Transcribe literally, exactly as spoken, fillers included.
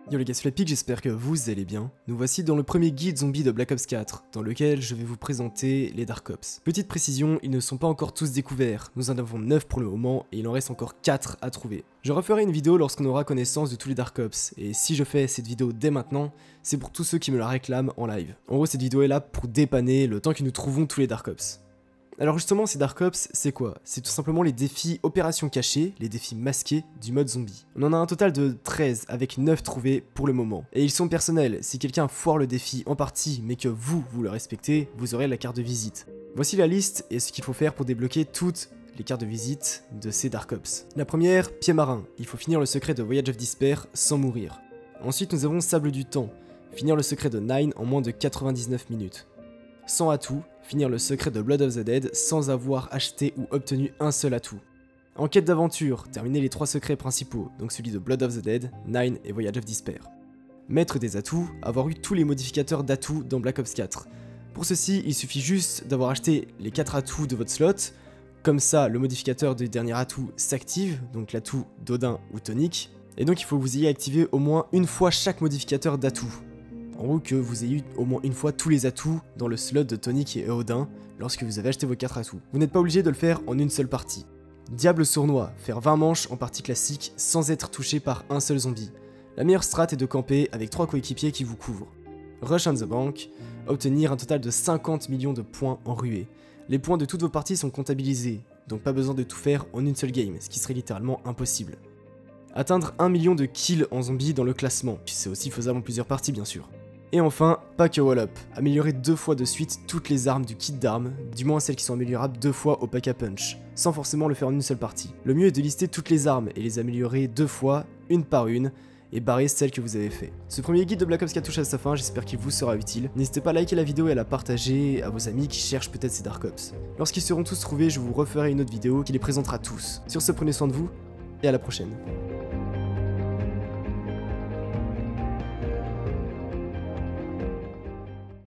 Yo les gars, c'est Flapic, j'espère que vous allez bien. Nous voici dans le premier guide zombie de Black Ops quatre, dans lequel je vais vous présenter les Dark Ops. Petite précision, ils ne sont pas encore tous découverts, nous en avons neuf pour le moment et il en reste encore quatre à trouver. Je referai une vidéo lorsqu'on aura connaissance de tous les Dark Ops, et si je fais cette vidéo dès maintenant, c'est pour tous ceux qui me la réclament en live. En gros, cette vidéo est là pour dépanner le temps que nous trouvons tous les Dark Ops. Alors justement, ces Dark Ops, c'est quoi? C'est tout simplement les défis opérations cachées, les défis masqués du mode zombie. On en a un total de treize, avec neuf trouvés pour le moment. Et ils sont personnels, si quelqu'un foire le défi en partie, mais que vous, vous le respectez, vous aurez la carte de visite. Voici la liste et ce qu'il faut faire pour débloquer toutes les cartes de visite de ces Dark Ops. La première, pied marin, il faut finir le secret de Voyage of Despair sans mourir. Ensuite, nous avons Sable du temps, finir le secret de Nine en moins de quatre-vingt-dix-neuf minutes. Sans atout, finir le secret de Blood of the Dead sans avoir acheté ou obtenu un seul atout. Enquête d'aventure, terminer les trois secrets principaux, donc celui de Blood of the Dead, Nine et Voyage of Despair. Maître des atouts, avoir eu tous les modificateurs d'atouts dans Black Ops quatre. Pour ceci, il suffit juste d'avoir acheté les quatre atouts de votre slot, comme ça le modificateur du dernier atout s'active, donc l'atout d'Odin ou tonique, et donc il faut que vous ayez activé au moins une fois chaque modificateur d'atout. En gros, que vous ayez eu au moins une fois tous les atouts dans le slot de Tonic et Odin lorsque vous avez acheté vos quatre atouts. Vous n'êtes pas obligé de le faire en une seule partie. Diable sournois, faire vingt manches en partie classique sans être touché par un seul zombie. La meilleure strat est de camper avec trois coéquipiers qui vous couvrent. Rush on the bank, obtenir un total de cinquante millions de points en ruée. Les points de toutes vos parties sont comptabilisés, donc pas besoin de tout faire en une seule game, ce qui serait littéralement impossible. Atteindre un million de kills en zombie dans le classement, c'est aussi faisable en plusieurs parties bien sûr. Et enfin, pack a wall up, améliorer deux fois de suite toutes les armes du kit d'armes, du moins celles qui sont améliorables deux fois au pack a punch, sans forcément le faire en une seule partie. Le mieux est de lister toutes les armes et les améliorer deux fois, une par une, et barrer celles que vous avez fait. Ce premier guide de Black Ops quatre touche à sa fin, j'espère qu'il vous sera utile. N'hésitez pas à liker la vidéo et à la partager à vos amis qui cherchent peut-être ces Dark Ops. Lorsqu'ils seront tous trouvés, je vous referai une autre vidéo qui les présentera tous. Sur ce, prenez soin de vous, et à la prochaine.